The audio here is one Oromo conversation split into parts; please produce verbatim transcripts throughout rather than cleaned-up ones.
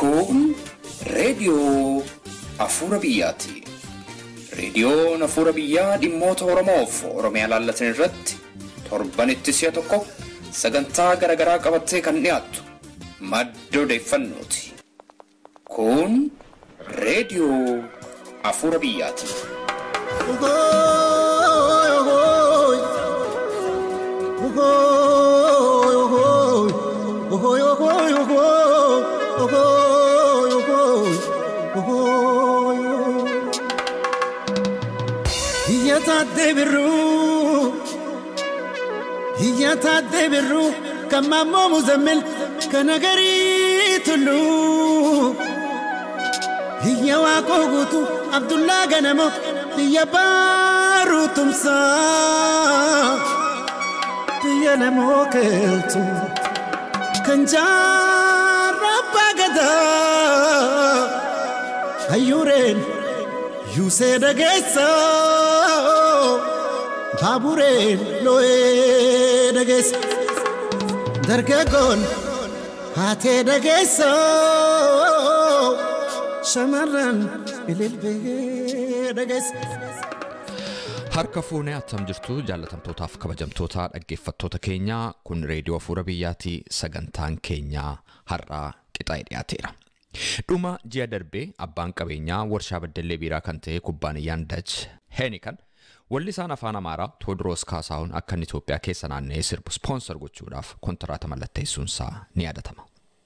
Kun Radio Afura Biyyati. Radio Afura Biyyaa dhimmoota Oromoof Oromiyaa laallatan irratti torbanitti si'a tokko sagantaa garaagaraa qabattee kan dhiyaattu madda odeeffannooti. Kun Radio Afura Biyyati. Debiru Hiyata debiru kama muzamil kanagari tulu Hiya wakogutu Abdullah ganamo Hiya baru tumsa Hiya namo keltu Kanjara bagada Ayuren You said agesa Baburen loe dages Dargagon hate dageso Shamaran bililbe dages Harka fuunee attam jirtu jaalatamtootaaf kabajamtoota dhaggeeffattoota keenya kun reediyoo Afura Biyyaati sagantaan keenya har'aa qixaa'ee dhiyaateera. Dhuma ji'a darbee abbaan qabeenyaa warshaa Beddellee biiraa kan ta'e kubbaaniyyaan Dutch Heineken wallisaan afaan Amaaraa Tewoodiroos Kaasaahun akka Itoophiyaa keessa naanna'ee sirbu sponsor gochuudhaaf kontraata mallatteessuunsaa ni yaadatama.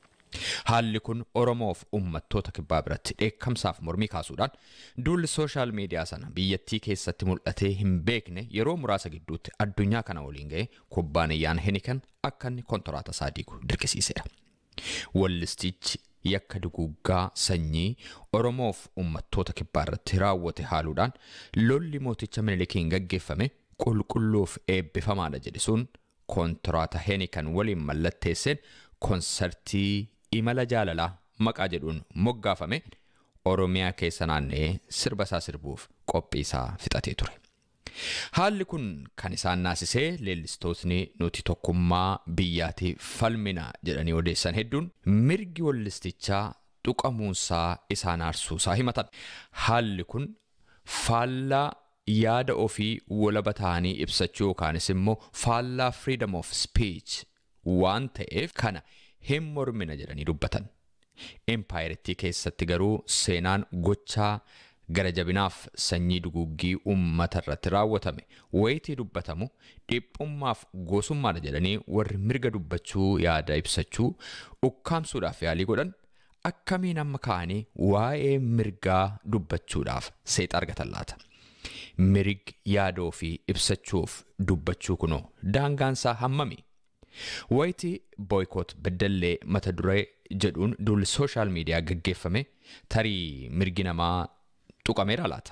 Haalli kun Oromoof uummattoota kibbaa biratti dheekkamsaaf mormii kaasuudhaan duulli sooshaal miidiyaa sana biyyattii keessatti mul'atee hin beekne yeroo muraasa gidduutti addunyaa kana waliin ga'ee kubbaaniyyaan Heineken akka inni kontraata isaa diigu dirqisiiseera. Wallistichi yakka duguuggaa sanyii Oromoof uummattoota kibbaa irratti raawwate haaluudhaan lolli mooticha Minilikiin gaggeeffame qulqulluuf eebbifamaadha jedhe sun kontraata Heineken waliin mallatteesseen konsertii imala jaalalaa maqaa jedhuun moggaafame Oromiyaa keessa naanna'ee sirba isaa sirbuuf qophii isaa fixatee ture. Haalli kun kan isaan naasisee leellistootni nuti tokkummaa biyyaatii falmina jedhanii odeessan hedduun mirgi wallistichaa tuqamuunsaa isaan aarsuusaa himatan. Haalli kun faallaa yaada ofii walaba ta'anii ibsachuu yookaanis immoo faallaa freedom of speech waan ta'eef kana hin mormina jedhanii dubbatan. Empaayirettii keessatti garuu seenaan gochaa gara jabinaaf sanyii duguuggii uummata irratti raawwatame wayitii dubbatamu dhiphummaaf gosummaadha jedhanii warri mirga dubbachuu yaada ibsachuu ukkaamsuudhaaf yaalii godhan akkamiin amma ka'anii waa'ee mirgaa dubbachuudhaaf seexa argatan laata. Mirgi yaada ofii ibsachuuf dubbachuu kunoo daangaansaa hammami? Wayitii boykoot Beddellee mata duree jedhuun duulli sooshaal miidiyaa gaggeeffame tarii mirgi namaa tuqameera laata.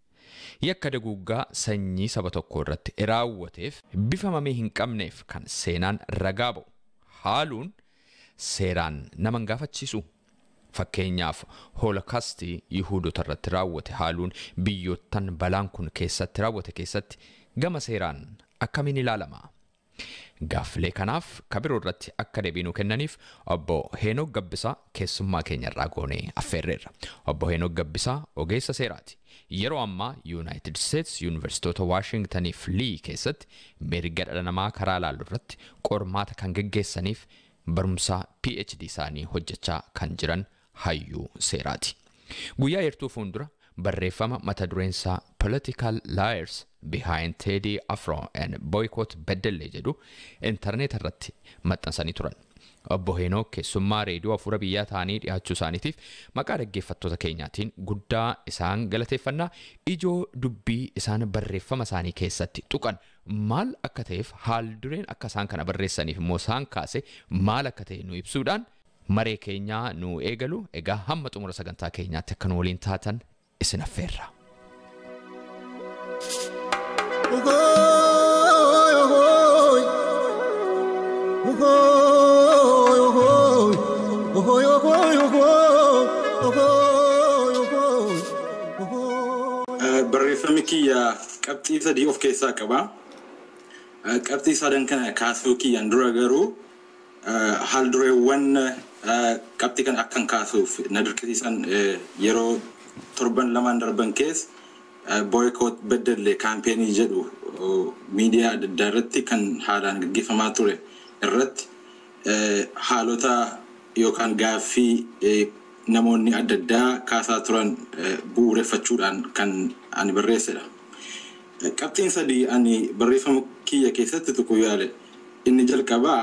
Yakka duguuggaa sanyii saba tokko irratti raawwateef bifa mamii hin qabneef kan seenaan ragaa ba'u haaluun seeraan nama hin gaafachiisu. Fakkeenyaaf hoolokaastii Yihuudoota irratti raawwate haaluun biyyoottan balaan kun keessatti raawwate keessatti gama seeraan akkamiin ilaalama? Gaaffilee kanaaf kabiroo irratti akka deebiinuu kennaniif obbo Heenok Gabbisaa keessummaa keenya irraa goonee affeerreerra. Obbo Heenok Gabbisaa ogeessa seeraati. Yeroo ammaa United States Universitoota Washington fi Lee keessatti mirga dhala namaa karaa ilaaluu irratti qormaata kan gaggeessaniif barumsa PhD isaanii hojjechaa kan jiran hayyuu seeraati. Guyyaa yertuu fuuldura barreeffama mata dureensaa Political Liars Behind Teddy Afro and Boycott Beddellee jedhu internet irratti maxxansanii turan. Obbo Heenok keessummaa reediyoo Afura Biyyaa ta'anii dhiyaachuu isaaniitiif maqaa dhaggeeffattoota keenyaatiin guddaa isaan galateeffannaa. Ijoo dubbii isaan barreeffama isaanii keessatti tuqan maal akka ta'eef haal dureen akka isaan kana barreessaniif immoo isaan kaase maal akka ta'e nu ibsuudhaan maree keenyaa nu eegalu. Egaa hamma xumura sagantaa keenyaatti akka nu waliin taatan isin affeerra. Barreeffamni kiyya qabxii sadii of keessaa qaba. Qabxii sadan kana kaasuu kiyyaan dura garuu haal dureewwan qabxii kan akkan kaasuuf na dirqisiisan yeroo torban lamaan darban keessa boycott bedelle campaign jedhu media adda addaa irratti kan haalaan gaggeeffamaa ture irratti haalota yookaan gaaffii namoonni adda addaa kaasaa turan bu'uureffachuudhaan kan ani barreessedha. Qabxiin sadii ani barreeffama kiyya keessatti tuquu yaale inni jalqabaa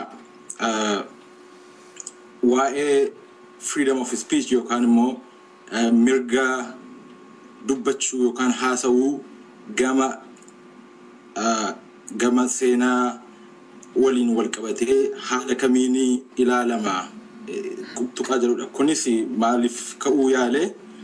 waa'ee freedom of speech yookaan immoo mirga dubbachuu yookaan haasawuu gama gama seenaa waliin wal qabatee haala kamiin ilaalama tuqaa jirudha. Kunis maaliif ka'uu yaale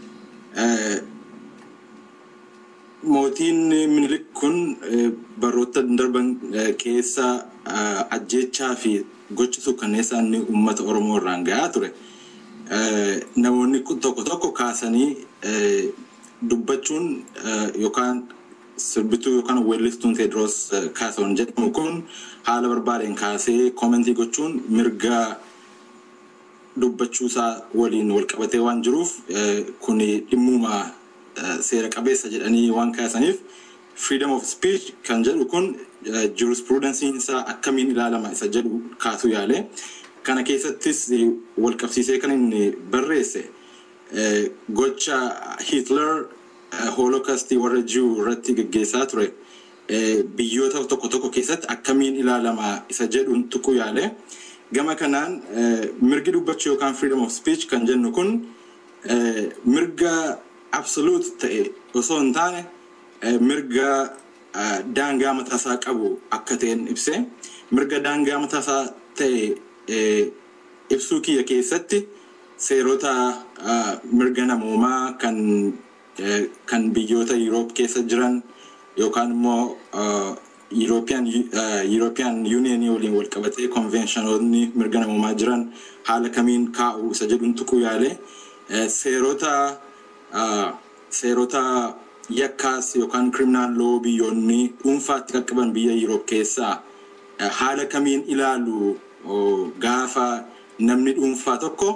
mootiin Minilik kun baroota darban keessa ajjechaa fi gochisu kanneessa inni uummata Oromoo irraan gahaa ture. Namoonni tokko tokko kaasanii dubbachuun yookaan sirbituu yookaan weellistuun Teediroos Kaasahuun jedhamu kun haala barbaadeen kaasee koomentii gochuun mirga dubbachuusaa waliin wal qabatee waan jiruuf kun dhimmuma seera qabeessa jedhanii waan kaasaniif freedom of speech kan jedhu kun jurisprudence isaa akkamiin ilaalama isa jedhu kaasu yaale. Kana keessattis wal qabsiisee kan inni barreesse gocha Hitler holocaust warra Jew irratti gaggeessaa ture biyyoota tokko tokko keessatti akkamiin ilaalama isa jedhu tuquu yaale. Gama kanaan mirgi dubbachuu yookaan freedom of speech kan jennu kun mirga absolute ta'e osoo hin taane mirga daangaa mataasaa qabu akka ta'een ibse. Mirga daangaa mataasaa ta'e ibsuu kiyya keessatti seerota mirga namoomaa kan kan biyyoota Europe keessa jiran yookaan immoo European uh, European Union waliin wal qabatee conventiononni mirga namoomaa jiran haala kamiin kaa'u isa jedhuun tuquu yaale. Seerota seerota yakkaas yookaan criminal law biyyoonni dhuunfaatti qaqqaban biyya Europe keessaa haala kamiin ilaalu gaafa namni dhuunfaa tokko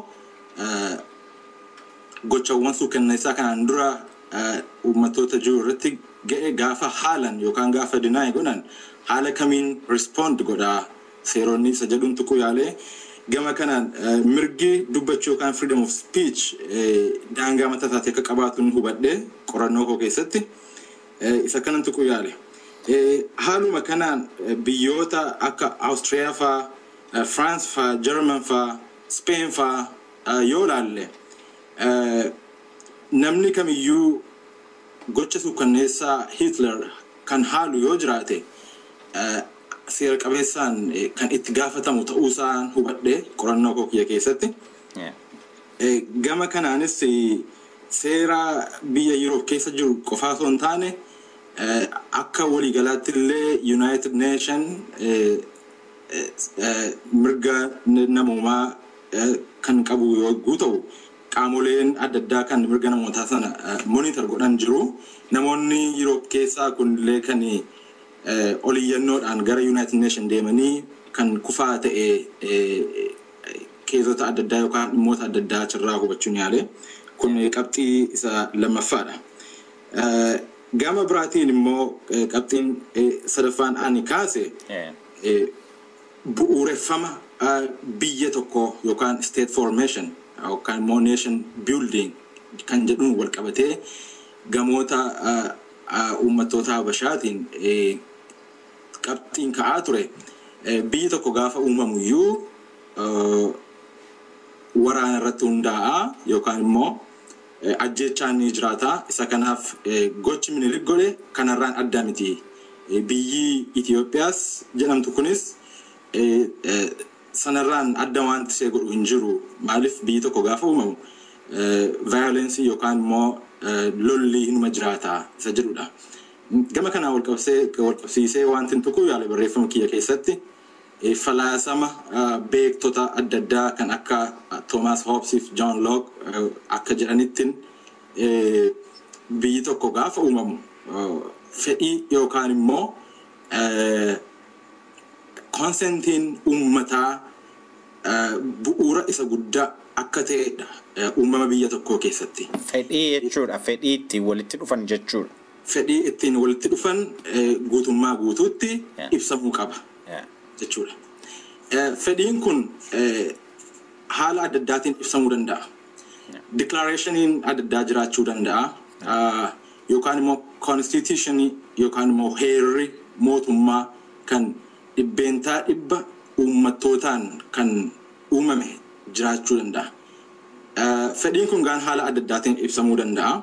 gochawwan suukanneessaa kanaan dura uummattoota jiru irratti ga'e gaafa haalan yookaan gaafa dinaay godhan haala kamiin respond godhaa seeronni isa jedhuun tuquu yaale. Gama kanaan mirgi dubbachuu yookaan freedom of speech daangaa mataa isaatti akka qabaatuun hubadhe qorannoo koo keessatti isa kanan tuquu yaale. Haaluma kanaan biyyoota akka Australia faa, France faa, German faa, Spain faa yoo laalle namni kamiyyuu gocha suukanneessaa Hitler kan haalu yoo jiraate seera qabeessaan kan itti gaafatamu ta'uusaan hubadhe qorannoo koo kiyya keessatti. Gama kanaanis seera biyya Europe keessa jiru qofaa osoo hin taane akka waliigalaatti illee United Nation mirga namoomaa kan qabu yoo ta'u qaamoleen adda addaa kan mirga namootaa sana monitor godhan jiru. Namoonni Europe keessaa kunillee kan oliyyannoodhaan gara United Nation deemanii kan kufaa ta'e keessota adda addaa yookaan dhimmoota adda addaa achirraa hubachuun yaale. Kun qabxii isa lammaffaadha. Gama biraatiin immoo qabxiin sadaffaan ani kaase bu'uureffama biyya tokko yookaan state formation yookaan immoo nation building kan jedhuun wal qabatee gamoota uummattoota Habashaatiin qabxiin ka'aa ture. Biyyi tokko gaafa uumamu iyyuu waraana irratti hundaa'a yookaan immoo ajjechaan ni jiraata. Isa kanaaf gochi Minilik godhe kanarraan adda miti. Biyyi Itoophiyaas jedhamtu kunis sanarraan adda wanti ishee godhu hin jiru. Maaliif biyyi tokko gaafa uumamu violence yookaan immoo lolli hinuma jiraata isa jedhudha. Gama kana wal qabsiisee wanti tuquu yaale barreeffama kiyya keessatti falaasama beektota adda addaa kan akka Thomas Hobbes fi John Locke akka jedhanittiin biyyi tokko gaafa uumamu fedhii yookaan immoo konsentiin uummataa bu'uura isa guddaa akka ta'edha uumama biyya tokkoo keessatti. Fedhii jechuudha. Fedhii ittiin walitti dhufan jechuudha. Fedhii ittiin walitti dhufan guutummaa guutuutti ibsamuu qaba jechuudha. Fedhiin kun haala adda addaatiin ibsamuu danda'a. Declarationiin adda addaa jiraachuu danda'a. Yookaan immoo constitutionii yookaan immoo heerri mootummaa kan dhibbeentaa dhibba uummattootaan kan uumame jiraachuu danda'a. Fedhiin kun gaan haala adda addaatiin ibsamuu danda'a.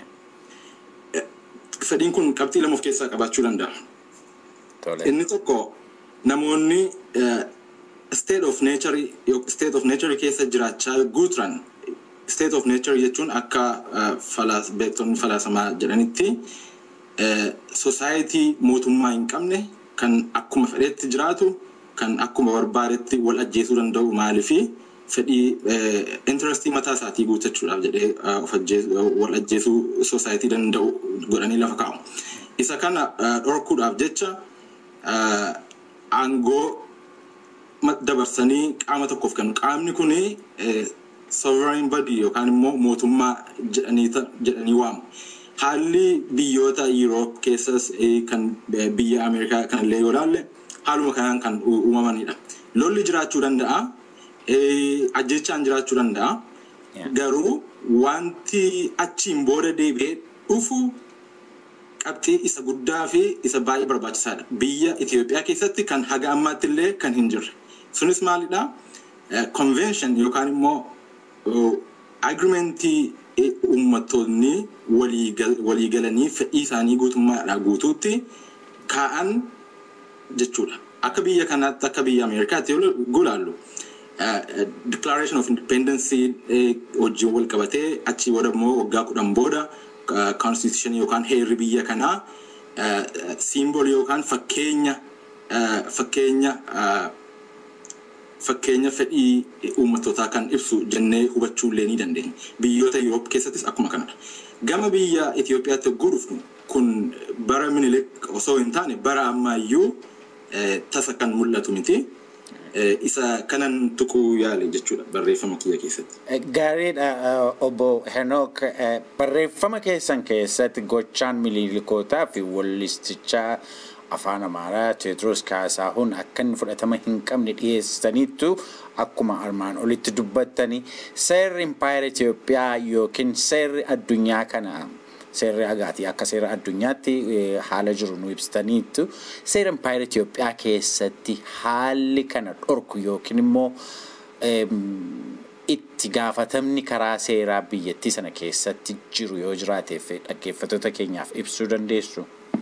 Fedhiin kun qabxii lama of keessaa qabaachuu danda'a. Inni tokko namoonni state of nature state of nature keessa jiraachaa guuturan state of nature jechuun akka falas beektonni falaasamaa jedhanitti society mootummaa hin qabne kan akkuma fedhetti jiraatu kan akkuma barbaadetti wal ajjeesuu danda'u maaliifi fedhii interestii mataa isaatii guuttachuudhaaf jedhee of ajjeesuu wal ajjeesuu society danda'u godhanii lafa kaa'u. Isa kana dhorkuudhaaf jecha aangoo dabarsanii qaama tokkoof kan qaamni kuni sovereign body yookaan immoo mootummaa jedhanii jedhanii waamu. Haalli biyyoota Europe keessas kan biyya Ameerikaa kan illee yoo ilaalle haaluma kanaan kan uumamanidha. Lolli jiraachuu danda'a, ajjechaan jiraachuu danda'a. Garuu wanti achiin booda deebi'ee dhufu qabxii isa guddaa fi isa baay'ee barbaachisaadha. Biyya Itoophiyaa keessatti kan haga ammaatti illee kan hin jirre. Sunis maalidha? Convention yookaan immoo agreementii uummattoonni walii galanii fedhii isaanii guutummaadhaa guutuutti kaa'an jechuudha. Akka biyya kanaatti akka biyya Ameerikaatti yoo gulaallu Declaration of Independence wajjin wal qabatee achii booda immoo waggaa kudhan booda constitution yookaan heerri biyya kanaa symbol yookaan fakkeenya fakkeenya fakkeenya fedhii uummattootaa kan ibsu jennee hubachuu illee ni dandeenya. Biyyoota Europe keessattis akkuma kanadha. Gama biyya Itoophiyaatti gudufnu kun bara Minilik osoo hin taane bara ammayyuu tasa kan mul'atu miti. Isa kanan tuquu yaale jechuudha barreeffama kiyya keessatti. Gaariidha obbo Henook barreeffama keessan keessatti gochaan Minilikootaa fi wallistichaa afaan Amaaraa Teedros Kaasaahun akka inni fudhatama hin qabne dhiyeessaniittu akkuma armaan olitti dubbattani seerri Impaayera Itoophiyaa yookiin seerri addunyaa kana seerri agaatii akka seera addunyaatti haala jiru nu ibsitaniittu seera Impaayera Itoophiyaa keessatti haalli kana dhorku yookiin immoo itti gaafatamni karaa seeraa biyyattii sana keessatti jiru yoo jiraateef dhaggeeffattoota keenyaaf ibsuu dandeessu.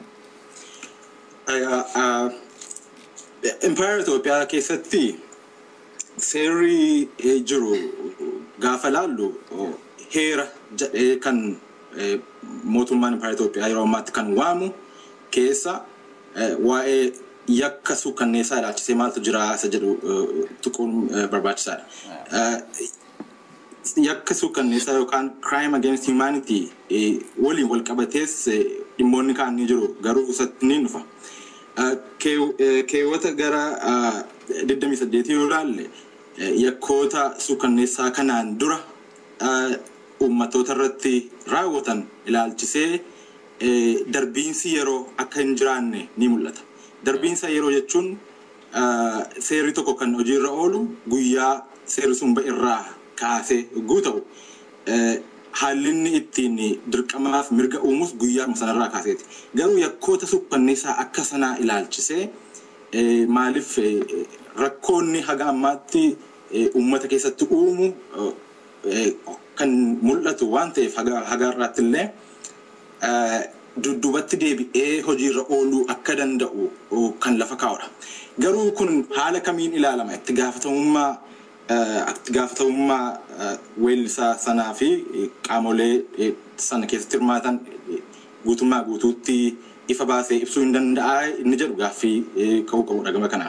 Impaayera Itoophiyaa keessatti seerri jiru gaafa laallu heera jedhee kan mootummaan Impaayera Itoophiyaa yeroo ammaatti kan waamu keessa waa'ee yakka suukanneessaa ilaalchisee maaltu jira isa jedhu tuquun barbaachisaadha. Yakka suukanneessaa yookaan crime against humanity waliin wal qabatees dhimmoonni kaan ni jiru garuu isatti ni dhufa. Keewwata gara digdamii saddeetii yoo ilaalle yakkoota suukanneessaa kanaan dura uummattoota irratti raawwatan ilaalchisee darbiinsi yeroo akka hin jiraanne ni mul'ata. Darbiinsa yeroo jechuun seerri tokko kan hojiirra oolu guyyaa seerri sun irraa kaasee yogguu ta'u haalli ittiin dirqamaaf mirga uumuus guyyaa sanarraa kaaseeti. Garuu yakkoota suukanneessaa akka sanaa ilaalchisee maaliif rakkoonni haga ammaatti uummata keessatti uumu kan mul'atu waan ta'eef haga irraatti illee dudduubatti deebi'ee hojiirra ooluu akka danda'u kan lafa kaa'udha. Garuu kun haala kamiin ilaalama itti gaafatamummaa itti gaafatamummaa weellisaa sanaa fi qaamolee sana keessatti hirmaatan guutummaa guutuutti ifa baasee ibsuu hin danda'a inni jedhu gaaffii ka'uu qabudha gama kanaan.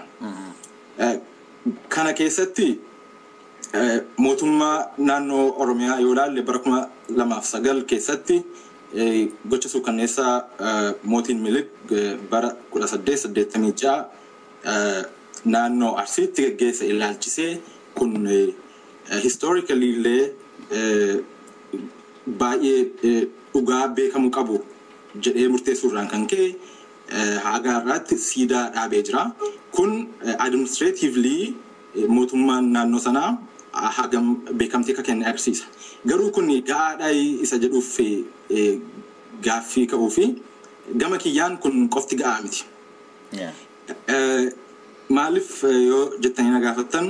Kana keessatti mootummaa naannoo Oromiyaa yoo ilaalle bara kuma lamaaf sagal keessatti gocha suukanneessaa mootiin Minilik bara kudha saddeet saddeettamii ja'a naannoo Arsiitti geggeesse ilaalchisee kun historically illee baay'ee dhugaa beekamu qabu jedhee murteessuudhaan kan ka'e haga irratti siidaa dhaabee jira. Kun administratively mootummaan naannoo sanaa hagam beekamtii akka kenne agarsiisa. Garuu kun gaadhaa isa jedhuuf gaaffii ka'uu fi gama kiyyaan kun qofti ga'aa miti. Maaliif yoo jettanii na gaafattan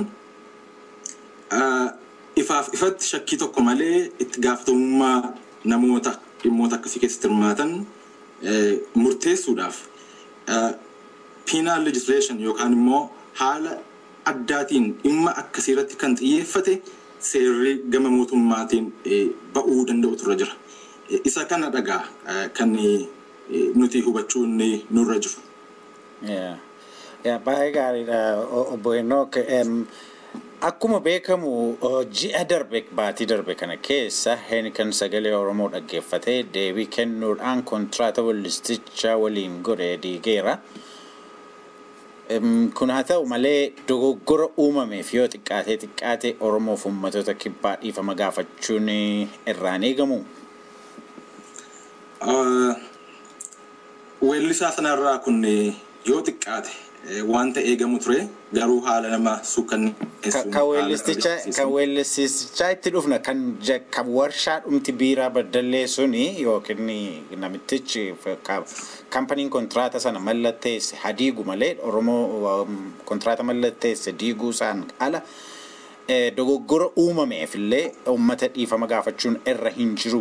ifaaf ifatti shakkii tokko malee itti gaafatamummaa namoota dhimmoota akkasii keessatti hirmaatan murteessuudhaaf penal legislation yookaan immoo haala addaatiin dhimma akkasii irratti kan xiyyeeffate seerri gama mootummaatiin ba'uu danda'u turre jira. Isa kana dhagaa kan nuti hubachuun nurra jiru. Yeah. Yeah, baay'ee gaariidha obbo Enook. Akkuma beekamu ji'a darbe baatii darbe kana keessa Heineken sagalee Oromoo dhaggeeffatee deebii kennuudhaan kontraata wallistichaa waliin godhe diigeera. Kun haa ta'u malee dogoggora uumameef yoo xiqqaatee xiqqaate Oromoof uummattoota kibbaa dhiifama gaafachuun irraan eegamu. Weellisaa sanarraa kun yoo xiqqaate wanta eegamu ture garuu haala nama suukanneessuun kan weellisticha kan weellistichaa itti dhufna kan kan warshaa dhumti biiraa baddallee suni yookiin namtichi kampaniin kontraata sana mallatteesse hadiigu malee Oromoo kontraata mallatteesse diiguu isaan ala dogoggora uumameef illee uummata dhiifama gaafachuun irra hin jiru.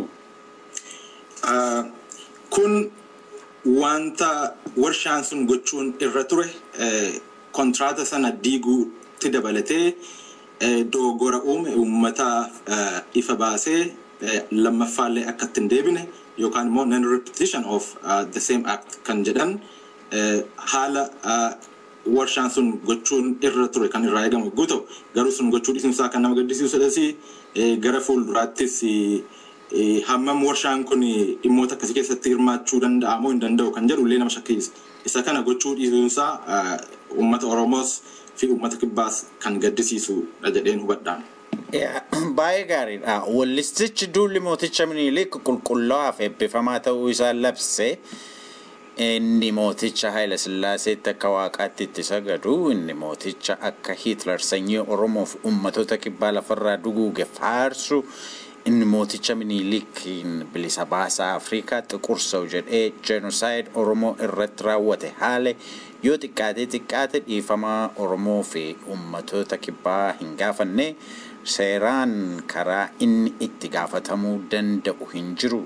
Kun wanta warshaan sun gochuun irra ture kontraata sana diiguutti dabalatee dogoggora uume uummata ifa baasee lammaffaallee akka ittiin deebine yookaan immoo non repetition of the same act kan jedhan haala warshaan sun gochuun irra ture kan irraa eegamu guutuu garuu sun gochuu dhiisuunsaa kan nama gaddisiisudhas gara fuulduraattis hammam warshaan kun dhimmoota akkasii keessatti hirmaachuu danda'a moo hin danda'u kan jedhu illee nama shakkisiisa. Isa kana gochuu dhiisuunsaa uummata Oromoos fi uummata kibbaas kan gaddisiisudha jedheen hubadhaan. Baay'ee gaariidha. Wallistichi duulli mooticha Minilik qulqullaa'aaf eebbifamaa ta'uu isaa labse inni mooticha Haayile Sillaaseetti akka waaqaatti itti sagadu inni mooticha akka Hitler sanyii Oromoof uummattoota kibbaa lafarraa duguuge faarsu inni mooticha Minilik bilisa baasaa Afrikaa xiqursaa'u jedhee genocide Oromoo irratti raawwate haale yoo xiqqaatee xiqqaate dhiifama Oromoo fi uummattoota kibbaa hin gaafanne seeraan karaa inni itti gaafatamuu danda'u hin jiru.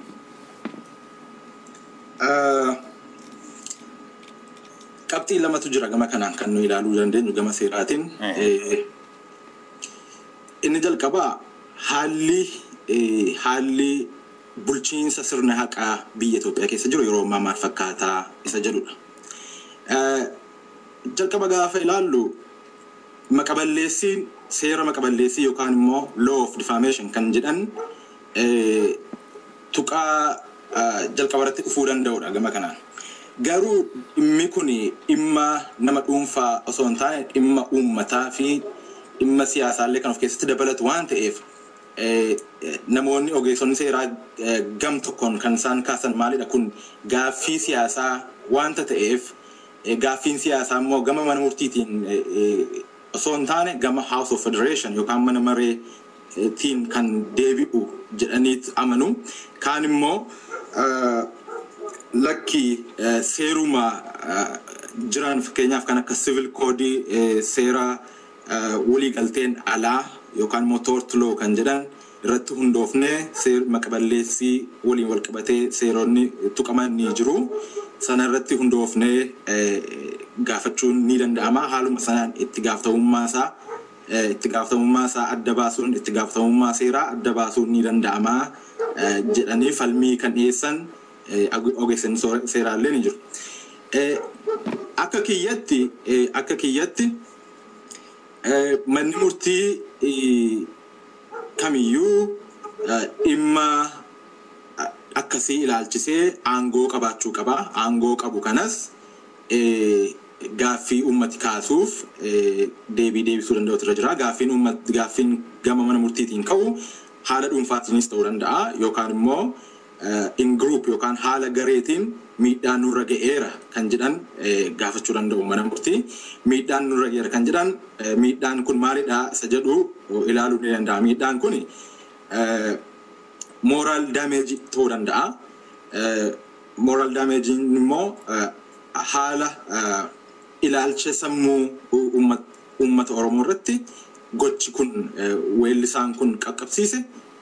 Qabxii lamatu jira gama kanaan kan nu ilaaluu dandeenyu gama seeraatiin. Inni jalqabaa haalli haalli bulchiinsa sirna haqaa biyya Itoophiyaa keessa jiru yeroo ammaa maal fakkaataa isa jedhudha. Jalqaba gaafa ilaallu maqaballeessiin seera maqaballeessii yookaan immoo law of defamation kan jedhan tuqaa jalqaba irratti dhufuu danda'udha gama kanaan. Garuu dhimmi kun dhimma nama dhuunfaa osoo hin taane dhimma uummataa fi dhimma siyaasaallee kan of keessatti dabalatu waan ta'eef namoonni ogeessonni seeraa gam tokkoon kan isaan kaasan maalidha kun gaaffii siyaasaa wanta ta'eef gaaffiin siyaasaa immoo gama mana murtiitiin osoo hin taane gama House of Federation yookaan mana mareetiin kan deebi'u jedhaniit amanu kaan immoo lakki seeruma jiran fakkeenyaaf kan akka civil code seera walii galteen alaa yookaan immoo tort law kan jedhan irratti hundoofnee seer maqaballeessii waliin wal qabatee seeronni tuqaman ni jiru sana irratti hundoofnee gaafachuun ni danda'ama haaluma sanaan itti gaafatamummaa isaa itti gaafatamummaa isaa adda baasuun itti gaafatamummaa seeraa adda baasuun ni danda'ama jedhanii falmii kan dhiyeessan ogeessonni seeraallee ni jiru. Akka kiyyatti akka kiyyatti manni murtii kamiyyuu dhimma akkasii ilaalchisee aangoo qabaachuu qaba. Aangoo qabu kanas gaaffii uummati kaasuuf deebii deebisuu danda'u irra jira. Gaaffiin uummati gaaffiin gama mana murtiitiin ka'u haala dhuunfaatiinis ta'uu danda'a yookaan immoo in group yookaan haala gareetiin miidhaan nurra ga'eera kan jedhan gaafachuu danda'u mana murtii. Miidhaan nurra ga'eera kan jedhan miidhaan kun maalidha isa jedhu ilaaluu ni danda'a. Miidhaan kun moral damage ta'uu danda'a. Moral damage immoo haala ilaalcha sammuu uummata Oromoo irratti gochi kun weellisaan kun qaqqabsiise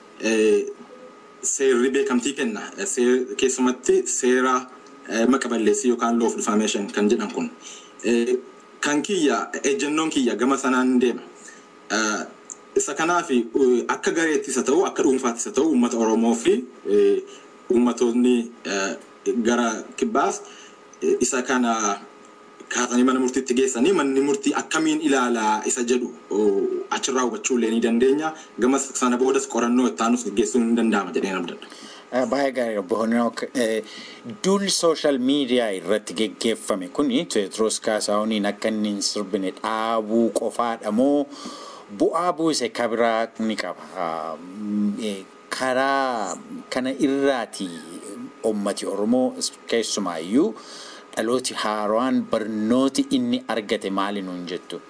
seerri beekamtii kenna. Keessumatti seera maqaballeessii yookaan law of defamation kan jedhan kun kan kiyya ejennoon kiyya gama sanaan deema. Isa kanaaf akka gareettis haa ta'u akka dhuunfaattis haa ta'u uummata Oromoo fi uummattoonni gara kibbaas isa kana kaasanii mana murtiitti geessanii manni murtii akkamiin ilaalaa isa jedhu achirraa hubachuu illee ni dandeenya. Gama sana boodas qorannoo itti aanus gaggeessuun ni danda'ama jedhee namdadha. Baay'ee gaarii obbo Henook duulli sooshaal miidiyaa irratti geggeeffame kuni Tewoodiroos Kaasaahuniin akka inni hin sirbine dhaabuu qofaadha moo bu'aa buuse kabiraa ni qaba? Karaa kana irraati ummati Oromoo keessumaayyuu dhalooti haaraan barnooti inni argate maali nuun jettu?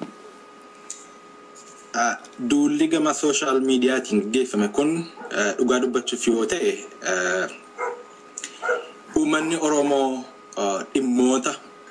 Duulli gama sooshaal miidiyaatiin geggeeffame kun dhugaa dubbachuuf yoo ta'e uummanni Oromoo dhimmoota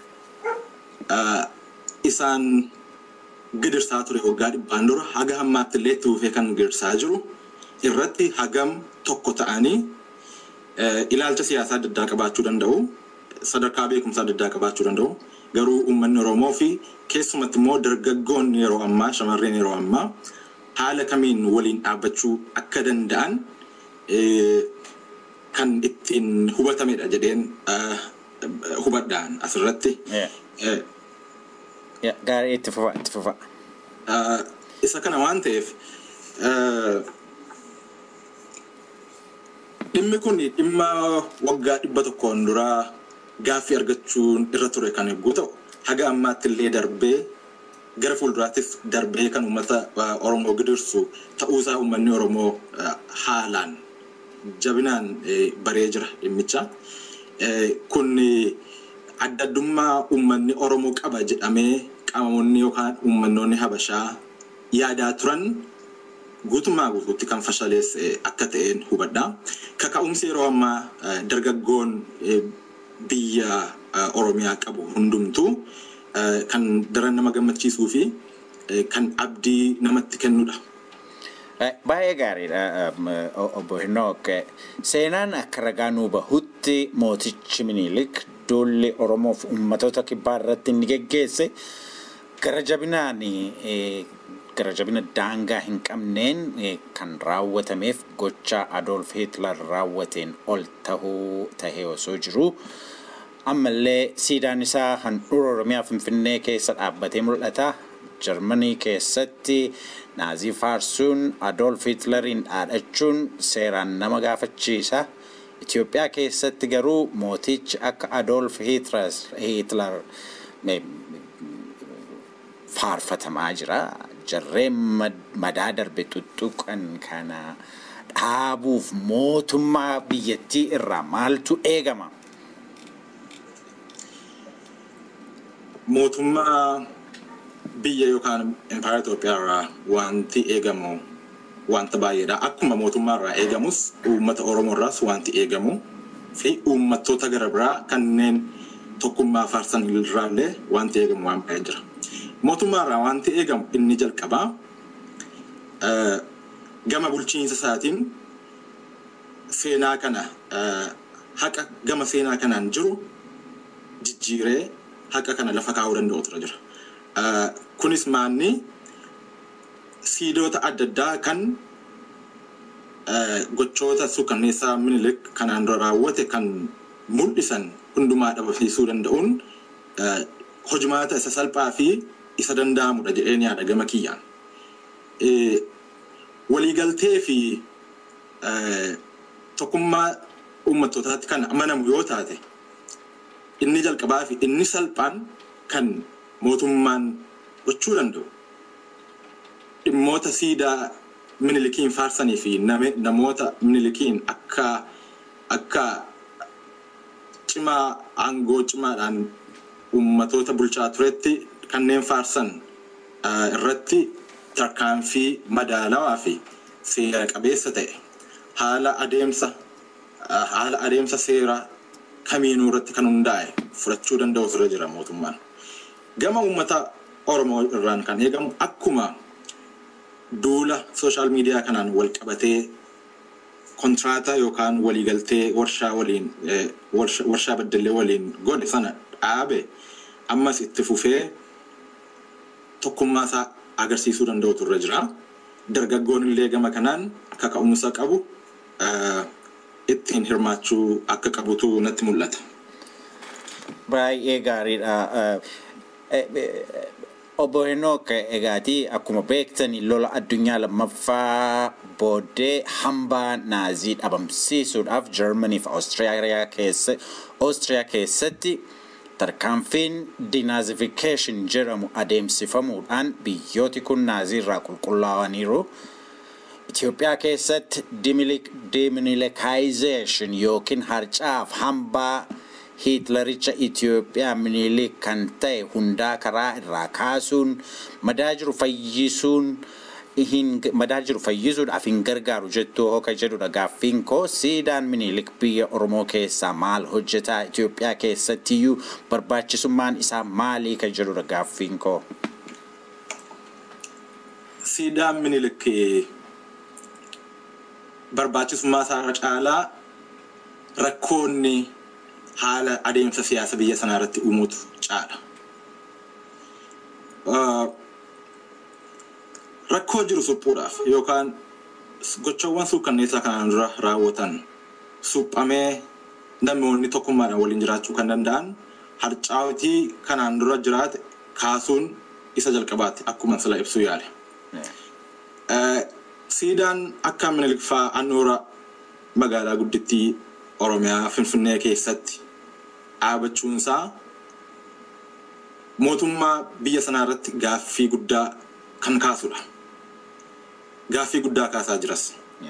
isaan gidirsaa ture waggaa dhibbaan dura haga hammaatti illee tuufee kan gidirsaa jiru irratti hagam tokko ta'anii ilaalcha siyaasaa adda addaa qabaachuu danda'u. Sadarkaa beekumsaa adda addaa qabaachuu danda'u. Garuu uummanni Oromoo fi keessumatti immoo dargaggoonni yeroo ammaa shamarreen yeroo ammaa haala kamiin waliin dhaabbachuu akka danda'an kan ittiin hubatamedha jedheen hubadhaan asirratti. Gaarii itti fufa itti fufa. Isa kana waan ta'eef dhimmi kun dhimma waggaa dhibba tokkoon duraa gaaffii argachuun irra ture kan eeguu ta'u haga ammaatti illee darbee gara fuulduraattis darbee kan uummata Oromoo gidirsu ta'uusaa uummanni Oromoo haalaan jabinaan baree jira dhimmicha. Kun adda addummaa uummanni Oromoo qaba jedhamee qaamonni yookaan uummannoonni Habashaa yaadaa turan guutummaa guutuutti kan fashaleesse akka ta'een hubadha. Kaka'umsi yeroo ammaa dargaggoon biyya Oromiyaa qabu hundumtuu kan daran nama gammachiisuu fi kan abdii namatti kennudha. Baay'ee gaariidha obbo Henook. Seenaan akka ragaa nuu bahutti mootichi Minilik duulli Oromoof uummattoota kibbaa irratti inni geggeesse gara jabinaan gara jabina daangaa hin qabneen kan raawwatameef gocha Adolf Hitler raawwateen ol tahuu tahee osoo jiru ammallee siidaan isaa handhuura Oromiyaa Finfinnee keessa dhaabbatee mul'ata. Jarmanii keessatti naazii faarsuun Adolf Hitleriin dhaadhachuun seeraan nama gaafachiisa. Itoophiyaa keessatti garuu mootichi akka Adolf Hitler faarfatamaa jira. Jarreen madaa darbe tuttuqan kana dhaabuuf mootummaa biyyattii irraa maaltu eegama? Mootummaa biyya yookaan empire Itoophiyaa irraa wanti eegamu wanta baay'eedha. Akkuma mootummaa irraa eegamus uummata Oromoo irraas wanti eegamu fi uummattoota gara biraa kanneen tokkummaa faarsan irraallee wanti eegamu waan baay'ee jira. Mootummaa irraa wanti eegamu inni jalqabaa gama bulchiinsa isaatiin seenaa kana haqa gama seenaa kanaan jiru jijjiiree haqa kana lafa kaa'uu danda'utu jira. Kunis maanni siidoota adda addaa kan gochoota suukanneessaa Minilik kanaan dura raawwate kan mul'isan hundumaa dhabamsiisuu danda'uun hojimaata isa salphaa fi isa danda'amudha jedheen yaada gama kiyyaan. Waliigaltee fi tokkummaa uummattootaatti kan amanamu yoo taate inni jalqabaa fi inni salphaan kan mootummaan gochuu danda'u dhimmoota siidaa Minilikiin faarsanii fi namoota Minilikiin akka akka cimaa aangoo cimaadhaan ummatoota bulchaa turetti kanneen faarsan irratti tarkaanfii madaalawaa fi seera qabeessa ta'e haala adeemsa haala adeemsa seera kamiinuu irratti kan hundaa'e fudhachuu danda'u irra jira mootummaan. Gama ummata Oromoo irraan kan eegamu akkuma duula social media kanaan wal qabatee kontraata yookaan waliigaltee warshaa waliin warshaa Beddellee waliin godhe sana dhaabe ammas itti fufee tokkummaa isaa agarsiisuu danda'u irra jira. Dargaggoon illee gama kanaan akka ka'umsa qabu ittiin hirmaachuu akka qabutu natti mul'ata. Baay'ee gaariidha. Obbo Henook egaati akkuma beektani lola addunyaa lammaffaa booddee hambaa naazii dhabamsiisuudhaaf Germany fi Australia keessa Austria keessatti tarkaanfiin denazification jedhamu adeemsifamuudhaan biyyooti kun naazii irraa qulqullaa'aniiru. Itoophiyaa keessatti demilitarization yookiin harcaaf hambaa Hitlericha Itoophiyaa Minilik kan ta'e hundaa karaa irraa kaasuun madaa jiru fayyisuun madaa jiru fayyisuudhaaf hin gargaaru jettuu hoka jedhudha gaaffiin koo. Siidaan Minilik biyya Oromoo keessaa maal hojjetaa? Itoophiyaa keessattiyyuu barbaachisummaan isaa maalii kan jedhudha gaaffiin koo. Siidaan Minilik barbaachisummaa isaa caalaa rakkoonni haala adeemsa siyaasa biyya sanaa irratti uumuutu caala. Rakkoo jiru suphuudhaaf yookaan gochawwan suukkanneessaa kanaan dura raawwatan suphamee namoonni tokkummaadhaan waliin jiraachuu kan danda'an harcaawwatii kanaan dura jiraate kaasuun isa jalqabaatti akkuma sila ibsuu yaale. Siidaan akka Minilik fa'aa handhuura magaalaa guddittii Oromiyaa Finfinnee keessatti dhaabachuun isaa mootummaa biyya sanaa irratti gaaffii guddaa kan kaasudha. Gaaffii guddaa kaasaa jiras.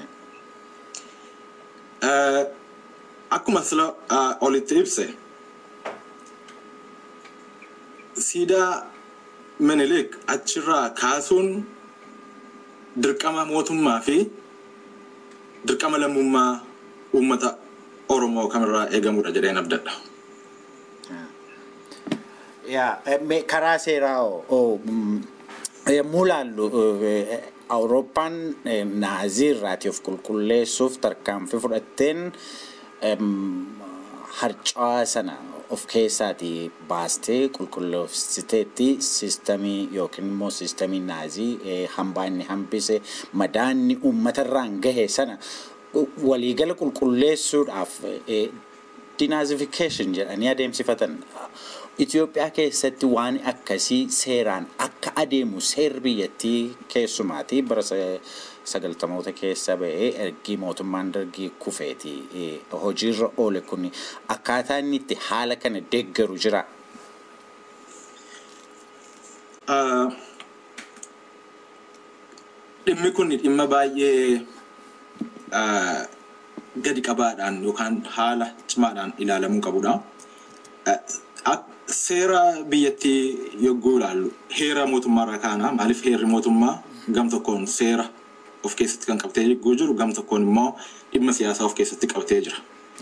Akkuma sila olitti ibse siidaa Minilik achirraa kaasuun dirqama mootummaa fi dirqama lammummaa uummata Oromoo kamirraa eegamudha jedheen abdadha. Yaa karaa seeraa yommuu laallu Awurooppaan naazii irraati of qulqulleessuuf tarkaanfii fudhatteen harcaa sana of keessaati baastee qulqulleessiteetti siistamii yookiin immoo siistamii naazii hambaa inni hambise madaanni uummatarraan gahe sana waliigala qulqulleessuudhaaf denazification jedhanii adeemsifatan. Itoophiyaa keessatti waan akkasii seeraan akka adeemu seerri biyyattii keessumaati bara sagaltamoota keessa ba'ee ergii mootummaan dargii kufeeti hojiirra oole kun akkaataa inni itti haala kana deeggaru jira. Dhimmi kun dhimma baay'ee gadi qabaadhaan yookaan haala cimaadhaan ilaalamuu qabudha. Seera biyyattii yogguu ilaallu heera mootummaarraa kaana maaliif heerri mootummaa gam tokkoon seera of keessatti kan qabtee jiru gam tokkoon immoo dhimma siyaasaa of keessatti qabtee jira.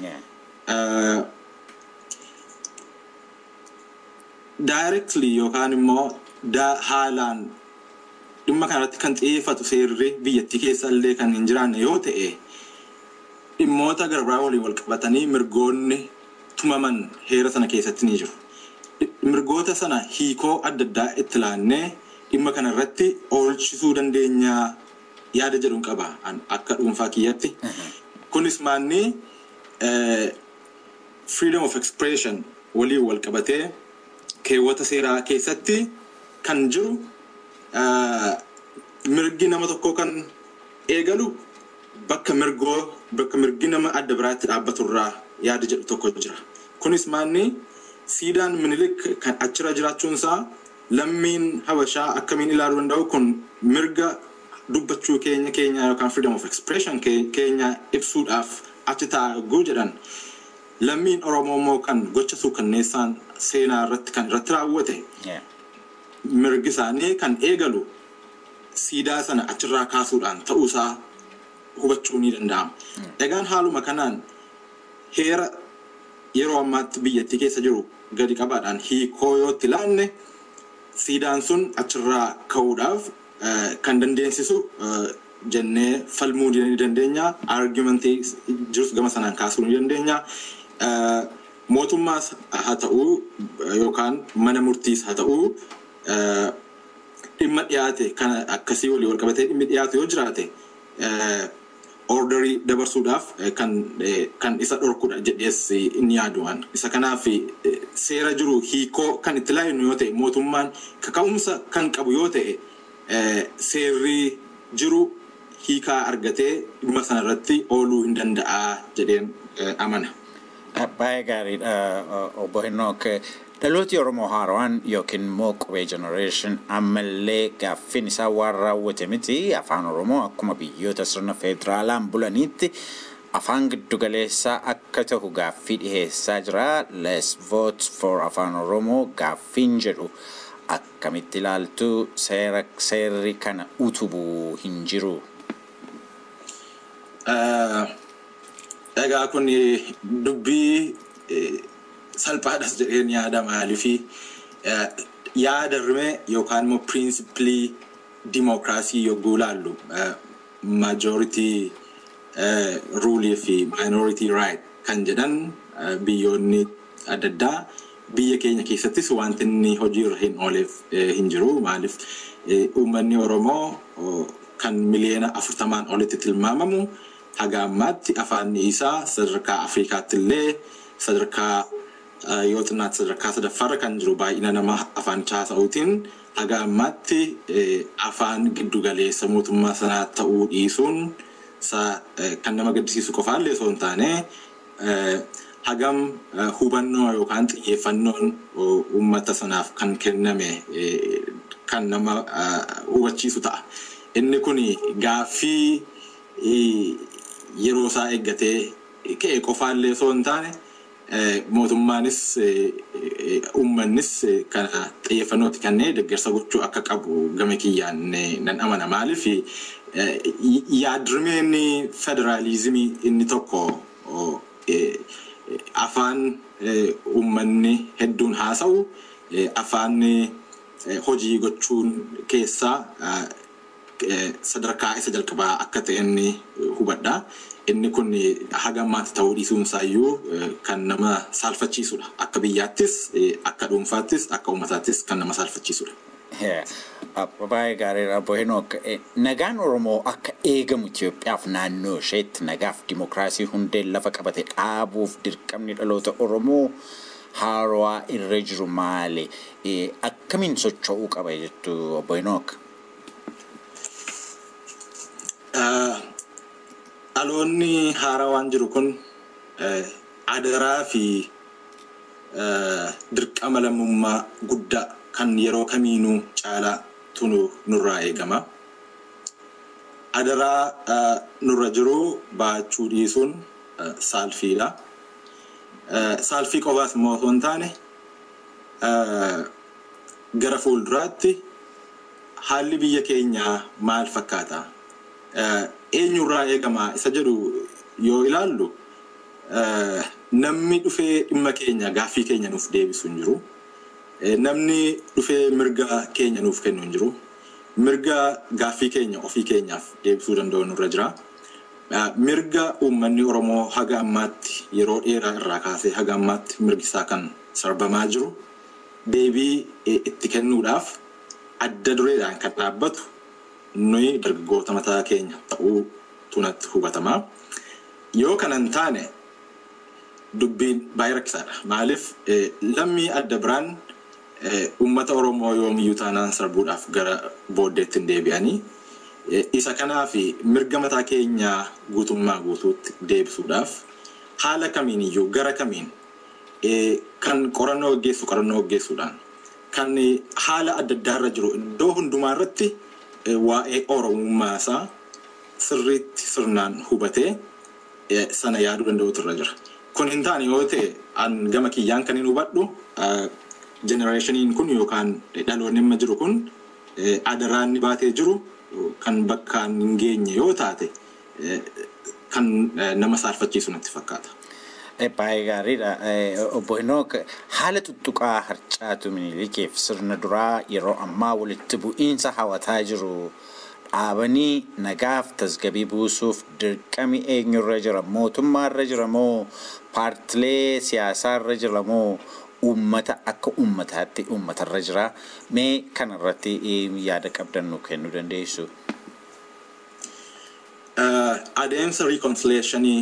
Directly yookaan immoo haalaan dhimma kanarratti kan xiyyeeffatu seerri biyyattii keessa illee kan hin jiraanne yoo ta'e dhimmoota garbiraa waliin wal qabatanii mirgoonni tumaman heera sana keessatti ni jiru. Mirgoota sana hiikoo adda addaa itti laannee dhimma kanarratti oolchisuu dandeenyaa yaada jedhuun qaba akka dhuunfaa kiyyatti. Kunis maanni freedom of expression waliin wal qabatee keewwata seeraa keessatti kan jiru mirgi nama tokko kan eegalu bakka mirgoo bakka mirgi nama adda biraatti dhaabbaturraa yaada jedhu tokko jira. Kunis maanni siidaan minilik kan achirra jiraachuun isaa lammiin habashaa akkamiin ilaaluu danda'u kun mirga dubbachuu keenya keenya yookaan freedom of expression keenya ibsuudhaaf achi taa'uu jedhan lammiin Oromoo immoo kan gocha suukanneessaan seenaa irratti kan irratti raawwate mirgi isaanii kan eegalu siidaa sana achirraa kaasuudhaan ta'uusaa hubachuu ni danda'ama. Egaan haaluma kanaan heera yeroo ammaatti biyyattii keessa jiru gadi qabaadhaan hiikoo yoo itti laanne siidaan sun achirraa ka'uudhaaf kan dandeessisu jennee falmuu ni dandeenya. Argumentii jirus gama sanaan kaasuu ni dandeenya. Mootummaas haa ta'uu yookaan mana murtiis haa ta'uu dhimma dhiyaate kan akkasii walii wal qabatee dhimmi dhiyaate yoo jiraate orderii dabarsuudhaaf kan kan isa dhorkudha jedhees inni yaaduwaan. Isa kanaaf seera jiru hiikoo kan itti laayinu yoo ta'e mootummaan kaka'umsa kan qabu yoo ta'e seerri jiru hiikaa argatee dhimma sanarratti ooluu hin danda'a jedheen amana. Baay'ee gaariidha obbo Henook. Dhalooti Oromoo haaraan yookiin immoo qubee generation ammallee gaaffiin isaa waan raawwate miti. Afaan Oromoo akkuma biyyoota sirna federaalaan bulaniitti afaan giddugaleessaa akka ta'u gaaffii dhiheessaa jira. Let's vote for afaan Oromoo gaaffiin jedhu akkamitti ilaaltu seera seerri kana utubuu hin jiru. Egaa kun dubbii salphaadhas jedheen yaada maaliifi yaada rimee yookaan immoo principally democracy yogguu laallu majority rule fi minority right kan jedhan biyyoonni adda addaa biyya keenya keessattis wanti inni hojiirra hin ooleef hin jiru. Maaliif uummanni Oromoo kan miliyoona afurtamaan olitti tilmaamamu haga ammaatti afaan isaa sadarkaa Afrikaatti illee sadarkaa yoo xinnaatti sadarkaa sadaffaarra kan jiru baay'ina nama afaan haasa'uutiin haga ammaatti afaan giddugaleessa mootummaa sanaa ta'uu dhiisuun kan nama gaddisiisu qofaallee osoo hin taane hagam hubannoo yookaan xiyyeeffannoon uummata sanaaf kan kenname kan nama hubachiisu ta'a. Inni kun gaaffii yeroo isaa eeggatee ka'e qofaallee osoo hin taane mootummaanis uummannis kana xiyyeeffannootti kennee deeggarsa gochuu akka qabu gama kiyyaan nan amana. Maaliif yaadrimeen federaalizimii inni tokko afaan uummanni hedduun haasa'u afaan hojii gochuun keessaa sadarkaa isa jalqabaa akka ta'e inni hubadha. Inni kun haga ammaatti ta'uu dhiisuunsaayyuu kan nama saalfachiisudha. Akka biyyaattis, akka dhuunfaattis, akka uummataattis kan nama saalfachiisudha. Baay'ee gaariidha obbo Henook. Nagaan Oromoo akka eegamu Itoophiyaaf naannoo isheetti nagaaf dimokiraasii hundee lafa qabate dhaabuuf dirqamni dhaloota Oromoo haarawaa irra jiru maali? Akkamiin socho'uu qaba jettu obbo Henook? Dhaloonni haarawaan jiru kun adaraa fi dirqama lammummaa guddaa kan yeroo kamiinuu caalaa tunu nurraa eegama. Adaraa nurra jiru baachuu dhiisuun saalfiidha. Saalfii qofaas immoo osoo hin taane gara fuulduraatti haalli biyya keenyaa maal fakkaata? Eenyurraa eegama isa jedhu yoo ilaallu namni dhufee dhimma keenya gaaffii keenya nuuf deebisu hin jiru. Namni dhufee mirga keenya nuuf kennu hin jiru. Mirga gaaffii keenya ofii keenyaaf deebisuu danda'u nurra jira. Mirga uummanni Oromoo haga ammaatti yeroo dheeraa irraa kaasee haga ammaatti mirgi isaa kan sarbamaa jiru deebii itti kennuudhaaf adda dureedhaan kan dhaabbatu nuyi dargaggoota mataa keenya ta'uu tunatti hubatamaa. Yoo kanan taane dubbiin baay'ee rakkisaadha. Maaliif lammii adda biraan uummata Oromoo yoomiyyuu taanaan sarbuudhaaf gara booddeetti hin deebi'anii isa kanaaf mirga mataa keenyaa guutummaa guutuutti deebisuudhaaf haala kamiin iyyuu gara kamiin kan qorannoo geessu qorannoo geessuudhaan kan haala adda addaarra jiru iddoo hundumaa irratti waa'ee oromummaa isaa sirriitti sirnaan hubatee sana yaaduu danda'utu irra jira. Kun hin taane yoo ta'e an gama kiyyaan kan hin hubadhu generationiin kun yookaan dhaloonni amma jiru kun adaraan baatee jiru kan bakkaan hin geenye yoo taate kan nama saarfachiisu natti fakkaata. Baay'ee gaariidha. Obbo Henook haala tuttuqaa harcaatu Minilikiif sirna duraa yeroo ammaa walitti bu'iinsa hawataa jiru dhaabanii nagaaf tasgabbii buusuuf dirqami eenyurra jira? Mootummaarra jira moo paartilee siyaasaarra jira moo uummata akka uummataatti uummatarra jira? Mee kanarratti yaada qabdan nu kennuu dandeessu? Adeemsa reconciliationii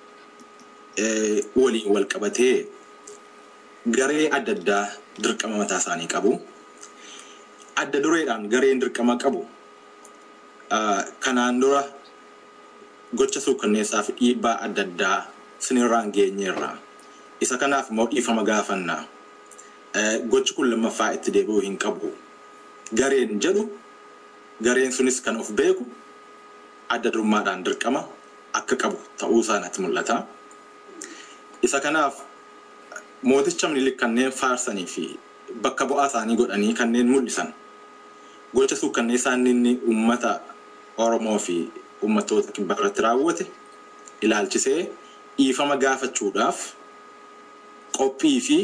waliin wal qabatee garee adda addaa dirqama mataa isaanii qabu. Adda dureedhaan gareen dirqama qabu kanaan dura gocha suukanneessaa fi dhiibbaa adda addaa sinirraan geenyeerra. Isa kanaaf immoo dhiifama gaafannaa. Gochi kun lammaffaa itti deebi'uu hin qabu. Gareen jedhu gareen sunis kan of beeku adda durummaadhaan dirqama akka qabu ta'uu isaa natti mul'ata. Isa kanaaf mooticha Minilik kanneen faarsanii fi bakka bu'aa isaanii godhanii kanneen mul'isan gocha suukanneessaa inni uummata Oromoo fi uummattoota kibbaa irratti raawwate ilaalchisee dhiifama gaafachuudhaaf qophii fi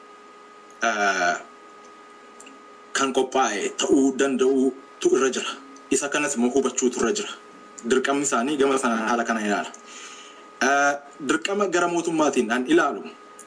kan qophaa'e ta'uu danda'utu irra jira. Isa kanas immoo hubachuutu irra jira. Dirqamni isaanii gama sanaan haala kana ilaala. Dirqama gara mootummaatiin an ilaalu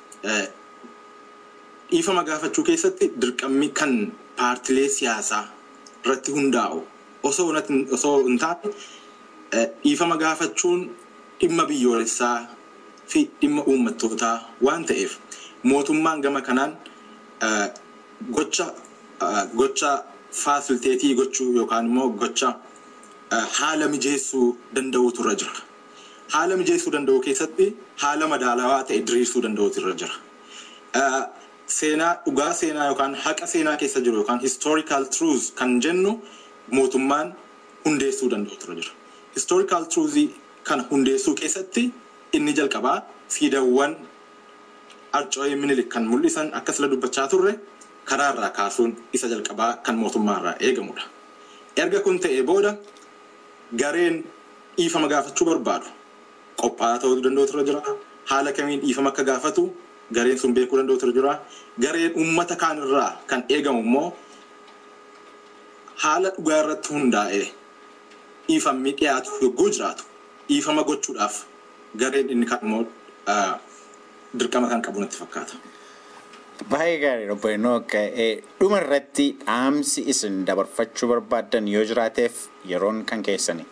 dhiifama gaafachuu keessatti dirqamni kan paartilee siyaasaa irratti hundaa'u osoo osoo hin taane dhiifama gaafachuun dhimma biyyoolessaa fi dhimma uummattootaa waan ta'eef mootummaan gama kanaan gocha gocha faasiliteetii gochuu yookaan immoo gocha haala mijeessuu danda'utu irra jira. Haala mijeessuu danda'u keessatti haala madaalawaa ta'e diriirsuu danda'utu irra jira. Seenaa dhugaa seenaa yookaan haqa seenaa keessa jiru yookaan historical truths kan jennu mootummaan hundeessuu danda'utu irra jira. Historical truths kan hundeessuu keessatti inni jalqabaa siidaawwan Archoo'ee Minilik kan mul'isan akka sila dubbachaa turre karaa irraa kaasuun isa jalqabaa kan mootummaa irraa eegamudha. Erga kun ta'ee booda gareen dhiifama gaafachuu barbaadu qophaa'aa ta'uu danda'utu irra jira. Haala kamiin dhiifama akka gaafatu gareen sun beekuu danda'utu irra jira. Gareen uummata kaan irraa kan eegamu immoo haala dhugaa irratti hundaa'ee dhiifamni dhiyaatu yogguu jiraatu dhiifama gochuudhaaf gareen inni kan immoo dirqama kan qabu natti fakkaata. Baay'ee gaarii Obbo Henook dhuma irratti dhaamsi isin dabarfachuu barbaaddan yoo jiraateef yeroon kan keessani.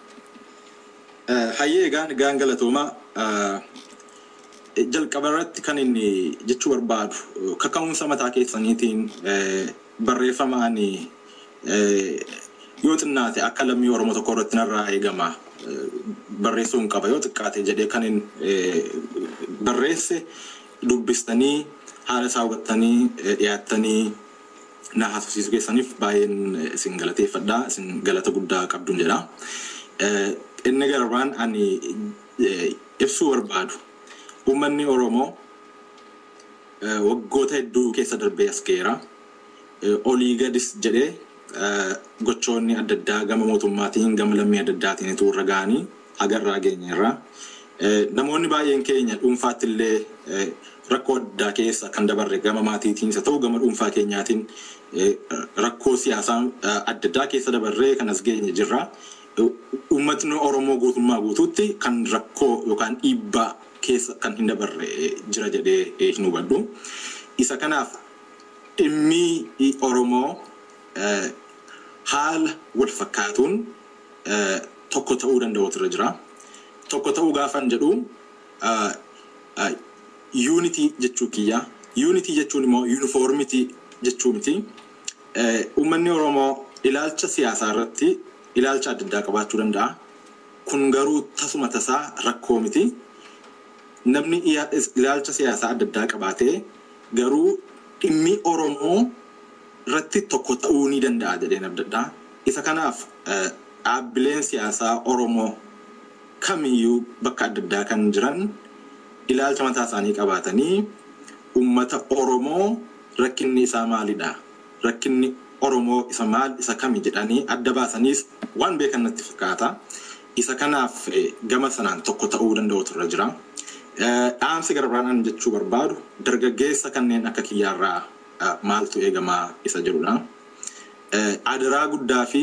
Hayyee gaan gaan galatooma jalqaba irratti kan inni jechuu barbaadu kaka'umsa mataa keessaniitiin barreeffamaan yoo xinnaate akka lammii Oromoo tokko irratti narraa eegama barreessuun qaba yoo xiqqaate jedhee kan inni barreesse dubbistanii haala isaa hubattanii dhiyaattanii na haasofsiisuu keessaniif baay'een isin galateeffadha. Isin galata guddaa qabduun jedha. Inni garabaan ani ibsuu barbaadu uummanni Oromoo waggoota hedduu keessa darbee as ga'eera. Olii gadis jedhee gochoonni adda addaa gama mootummaatiin gama lammii adda addaatiin itti warra ga'anii agarraa geenyeerra. Namoonni baay'een keenya dhuunfaatti illee rakkoo addaa keessa kan dabarre gama maatiitiin isa ta'u gama dhuunfaa keenyaatiin rakkoo siyaasaa adda addaa keessa dabarree kan as geenye jirra. Uummatni Oromoo guutummaa guutuutti kan rakkoo yookaan dhiibbaa keessa kan hin dabarre jira jedhee hin hubadhu. Isa kanaaf dhimmi Oromoo haala wal fakkaatuun tokko ta'uu danda'utu irra jira. Tokko ta'uu gaafan jedhu unity jechuu kiyya. Unity jechuun immoo uniformity jechuu miti. Uummanni Oromoo ilaalcha siyaasaa irratti ilaalcha adda addaa qabaachuu danda'a. Kun garuu tasuma tasaa rakkoo miti. namni ilaalcha siyaasaa adda addaa qabaatee garuu dhimmi Oromoo irratti tokko ta'uu ni danda'a jedheen adda addaa. Isa kanaaf dhaabbileen siyaasaa Oromoo kamiyyuu bakka adda addaa kan jiran ilaalcha mataa isaanii qabaatanii ummata Oromoo rakkinni isaa maalidha? Rakkinni Oromoo isa maal isa kami jedhanii adda baasaniis waan beekan natti fakkaata. Isa kanaaf gama sanaan tokko ta'uu danda'u turre jira. Dhaamsi garbaadhaan jechuu barbaadu dargaggeessa kanneen akka kiyyaarraa maaltu eegamaa isa jedhudha. Adaraa guddaa fi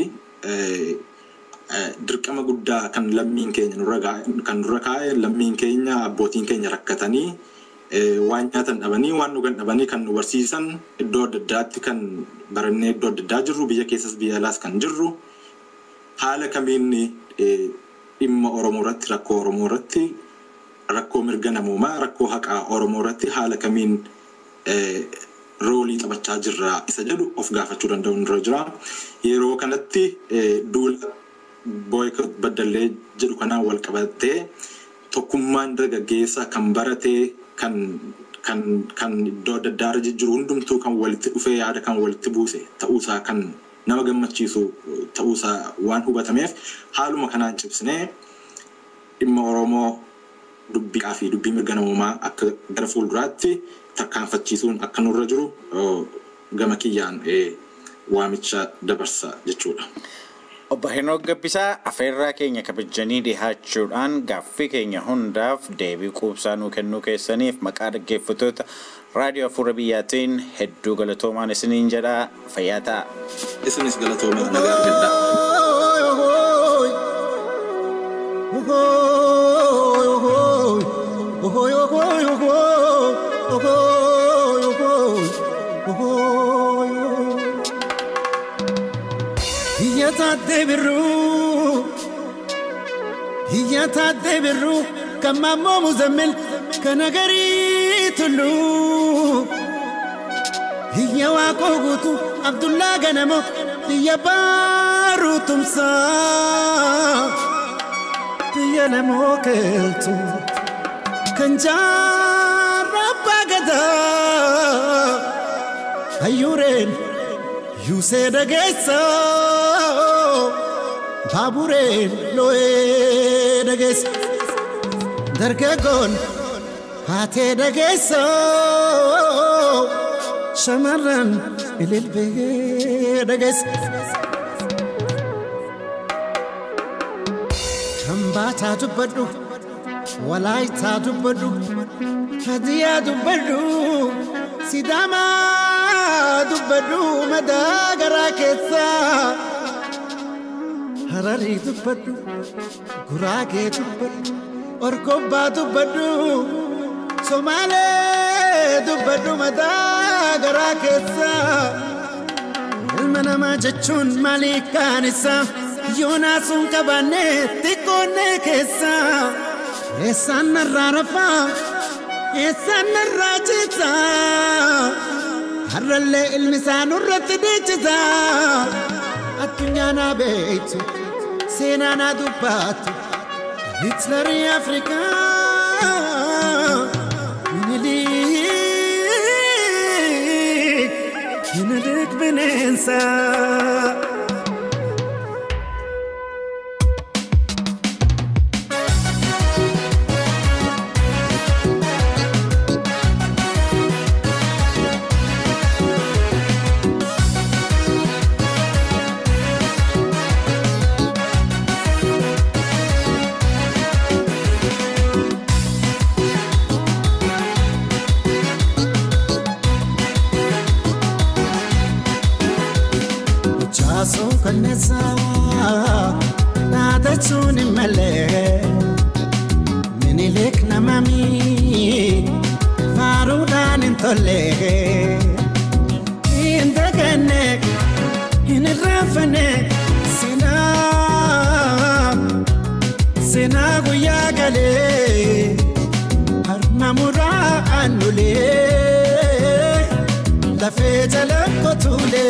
dirqama guddaa kan lammiin keenya kan dura kaa'e lammiin keenya abbootiin keenya rakkatanii waan nyaatan dhabanii waan dhugan dhabanii kan nu barsiisan iddoo adda addaatti kan barannee iddoo adda addaa jirru biyya keessas biyya alaas kan jirru haala kamiin dhimma Oromoo irratti rakkoo Oromoo irratti rakkoo mirga namoomaa rakkoo haqaa Oromoo irratti haala kamiin roolii taphachaa jirra isa jedhu of gaafachuu danda'u irra jira. Yeroo kanatti duula boycott Baddallee jedhu kanaan wal qabatee tokkummaan dargaggeessa kan baratee kan kan kan iddoo adda addaa irra jiru hundumtuu kan walitti dhufee yaada kan walitti buuse ta'uusaa kan nama gammachiisu ta'uusaa waan hubatameef haaluma kanaan cibsinee dhimma Oromoo dubbii fi dubbii mirga namoomaa akka gara fuulduraatti tarkaanfachiisuun akka nurra jiru gama kiyyaan waamicha dabarsa jechuudha. Obbo Henook Gabbisaa afeerraa keenya kabajanii dhihaachuudhaan gaaffii keenya hundaaf deebii quubsaa nuu kennuu keessaniif maqaa dhaggeeffattoota raadiyoo Afuura Biyyaatiin hedduu galatoomaa isiniin jedhaa fayyaa ta'aa. Isinis galatoomaa nagaa argadhaa. Hiyyatate birru hiyyatate birru kamammo muzammil kanagari tullu hiyya waaqoo guutu Abdullah Ganamo hiyya baaru tumsa hiyya namoo keltu kan jaarrabba gadaa hayyureen yusee dhageessa baabureen loo'ee dhageessa dargaggoon haatee dhageessa shamarran ililbee dhageessa kambaataa dubbadhu walaayitaa dubbadhu hadiyaa dubbadhu sidaamaa dubbadhu madaa garaa keessaa hararii dubbadhu guraagee dubbadhu orgobbaa dubbadhu somaalee dubbadhu madaa garaa keessaa ilma namaa jechuun maalii kaan isaa yoonaa sun qabaannee xiqqoonnee keessaa eessaan narraa rafaa eessaan narraa ciisaa har'allee ilmi isaa nurratti deechisaa addunyaa naa beektu seenaa naa dubbattu Hitlerii Afrikaa Minilik Minilik bineensaa. So kanesa nada chuni male Minilik na mami farudan intole indagane inrafane sina sina guyagale harmamura anule la fejala kotule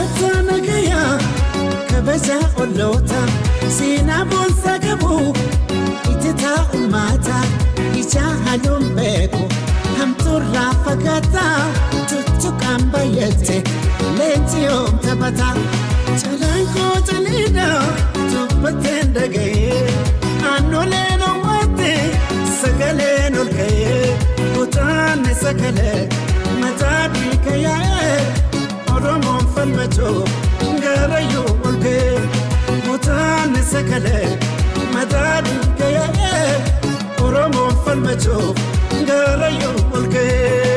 Dhalata nagaya kabaja olota sina bonsa gabu itita umata ija halum beko hamturra fagata tutukan bayete lentiom tabata chalanko jalina tupatenda gaye anole no wate sagale no gaye utan sakale matadi kaya oromo falmacho ngarayo olge utan sakale matadi kaya oromo falmacho ngarayo olge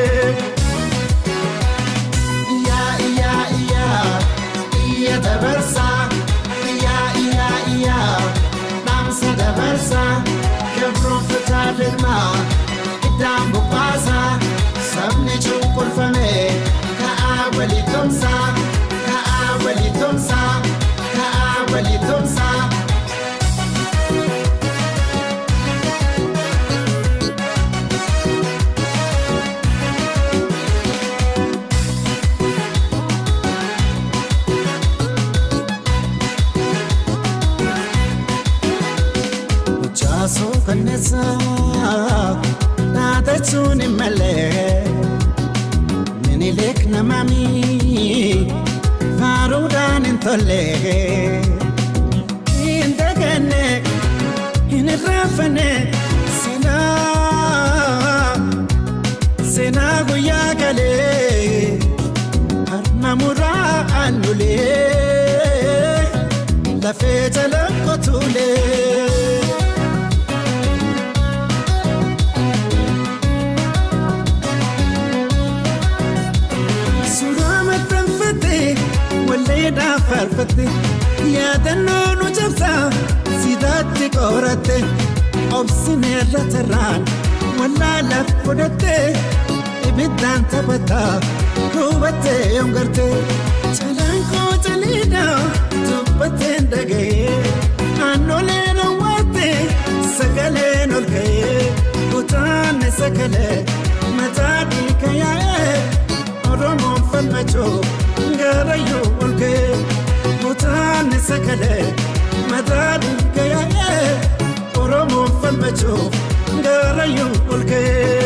ya ya ya ya tabarsa ya ya ya namsa tabarsa kebron fatalma idam buqasa sabni chukul fame ka awali tumsa ka awali tumsa ka awali tumsa So kanesa nada chuni male mini lek na mami farudan intolle indagane in rafane sina sina goya gale arnamura anule la fete la kotule da farfate ya danno jabsa sidatti qorate obsine ratran wala la fodate ibidan tabata kubate yongarte chalanko chalida tubate ndagaye anole no wate sagale no gaye utan sagale matadi kaya oromo falmacho ngarayo olge mutan sakale madadi kaya oromo falmacho ngarayo olge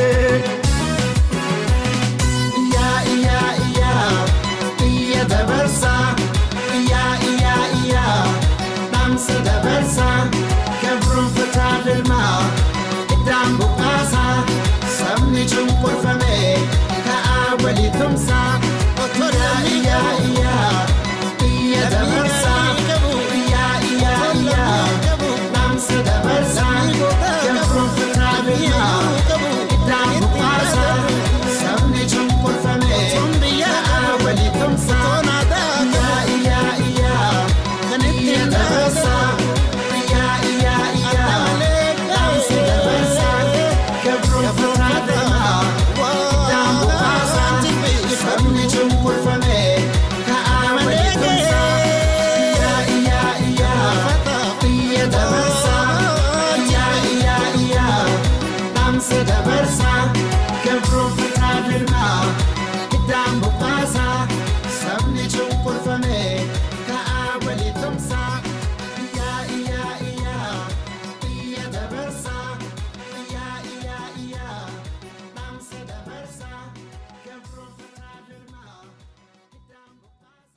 ya ya ya ya dabarsa ya ya ya namsa dabarsa kebron fatalma idam buqasa sabni chukul fame ka awali tumsa ya ya ya ya dabarsa ya ya ya namsa dabarsa kebron fatalma idam buqasa sabni chukul fame ka awali tumsa ya ya ya ya dabarsa ya ya ya namsa dabarsa kebron fatalma idam buqasa sabni chukul fame ka awali tumsa ya ya ya ya dabarsa ya ya ya namsa dabarsa kebron fatalma idam buqasa sabni chukul fame ka awali tumsa ya ya ya ya dabarsa ya ya ya namsa dabarsa kebron fatalma idam buqasa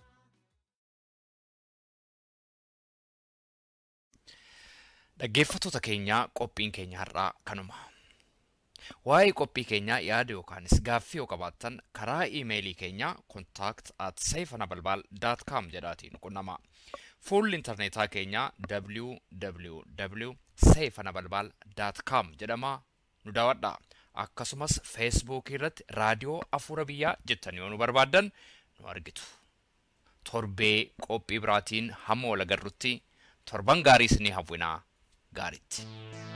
Dhaggeeffattoota keenya qophiin keenya har'aa kanuma. Waa'ee qophii keenya yaada yookaanis gaaffii yoo qabaattan karaa iimeelii keenya contact at seifanabalbal dot com jedhaatiin qunnama. Fuulli intarneetaa keenya w w w dot seifanabalbal dot com jedhama nu daawwadha. Akkasumas Facebook irratti raadiyoo Afuura Biyyaa jettanii yoo nu barbaaddan nu argitu. Torbee qophii biraatiin hamma wal agarrutti torban gaarii isinii hawwinaa gaariitti.